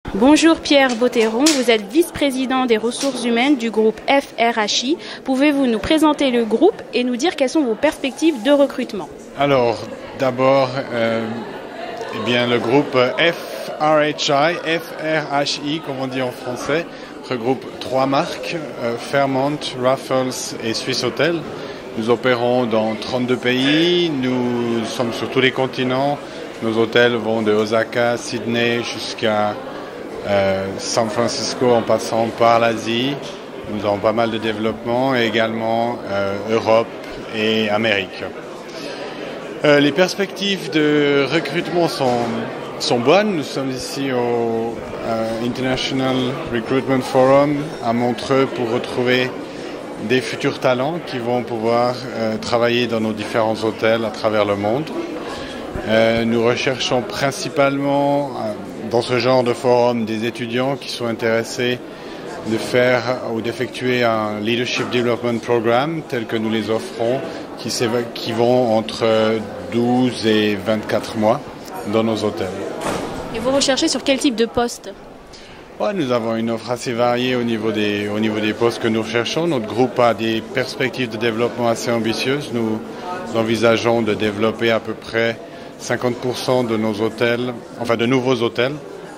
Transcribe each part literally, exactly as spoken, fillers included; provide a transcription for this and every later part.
Bonjour Pierre Botteron, vous êtes vice-président des ressources humaines du groupe F R H I. Pouvez-vous nous présenter le groupe et nous dire quelles sont vos perspectives de recrutement? Alors, d'abord, euh, eh bien, le groupe F R H I, F R H I, comme on dit en français, regroupe trois marques, euh, Fairmont, Raffles et Swiss Hotel. Nous opérons dans trente-deux pays, nous sommes sur tous les continents. Nos hôtels vont de Osaka, Sydney jusqu'à euh, San Francisco en passant par l'Asie. Nous avons pas mal de développement et également euh, Europe et Amérique. Euh, les perspectives de recrutement sont, sont bonnes. Nous sommes ici au euh, International Recruitment Forum à Montreux pour retrouver des futurs talents qui vont pouvoir euh, travailler dans nos différents hôtels à travers le monde. Euh, nous recherchons principalement euh, dans ce genre de forum des étudiants qui sont intéressés de faire ou d'effectuer un Leadership Development Programme tel que nous les offrons, qui, qui vont entre douze et vingt-quatre mois dans nos hôtels. Et vous recherchez sur quel type de poste? Ouais, nous avons une offre assez variée au niveau, des, au niveau des postes que nous recherchons. Notre groupe a des perspectives de développement assez ambitieuses. Nous envisageons de développer à peu près cinquante pour cent de nos hôtels, enfin de nouveaux hôtels.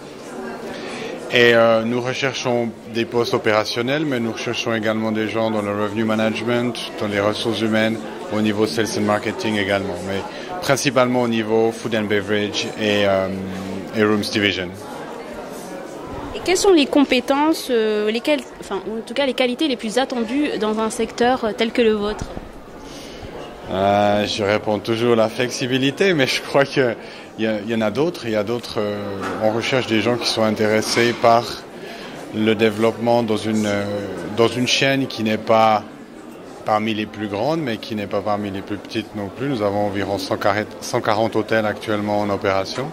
Et euh, nous recherchons des postes opérationnels, mais nous recherchons également des gens dans le revenue management, dans les ressources humaines, au niveau sales and marketing également, mais principalement au niveau food and beverage et, euh, et rooms division. Et quelles sont les compétences, euh, lesquelles, enfin, en tout cas les qualités les plus attendues dans un secteur tel que le vôtre? Euh, je réponds toujours la flexibilité, mais je crois qu'il y, y en a d'autres. Il y a d'autres. Euh, on recherche des gens qui sont intéressés par le développement dans une euh, dans une chaîne qui n'est pas parmi les plus grandes, mais qui n'est pas parmi les plus petites non plus. Nous avons environ cent quarante hôtels actuellement en opération.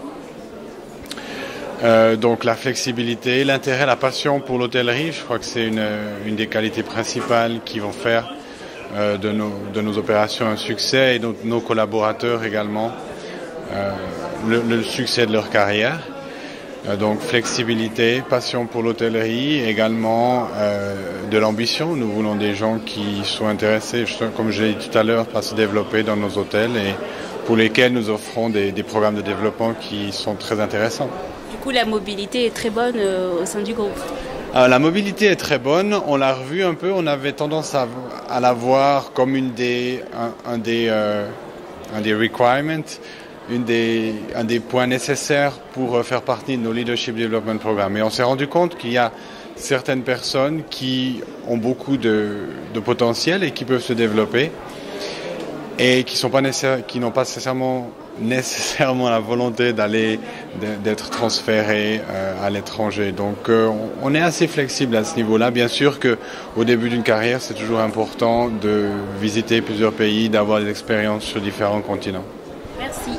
Euh, donc la flexibilité, l'intérêt, la passion pour l'hôtellerie, je crois que c'est une une des qualités principales qui vont faire Euh, de, nos, de nos opérations un succès et de nos collaborateurs également euh, le, le succès de leur carrière. Euh, donc flexibilité, passion pour l'hôtellerie, également euh, de l'ambition. Nous voulons des gens qui sont intéressés, comme je l'ai dit tout à l'heure, par se développer dans nos hôtels et pour lesquels nous offrons des, des programmes de développement qui sont très intéressants. Du coup, la mobilité est très bonne euh, au sein du groupe. Alors, la mobilité est très bonne, on l'a revu un peu, on avait tendance à, à la voir comme une des, un, un, des, euh, un des requirements, une des, un des points nécessaires pour faire partie de nos Leadership Development Programmes. Et on s'est rendu compte qu'il y a certaines personnes qui ont beaucoup de, de potentiel et qui peuvent se développer et qui sont pas nécessaire, qui n'ont pas nécessairement nécessairement la volonté d'aller d'être transféré euh, à l'étranger. Donc euh, on est assez flexible à ce niveau-là. Bien sûr que au début d'une carrière, c'est toujours important de visiter plusieurs pays, d'avoir des expériences sur différents continents. Merci.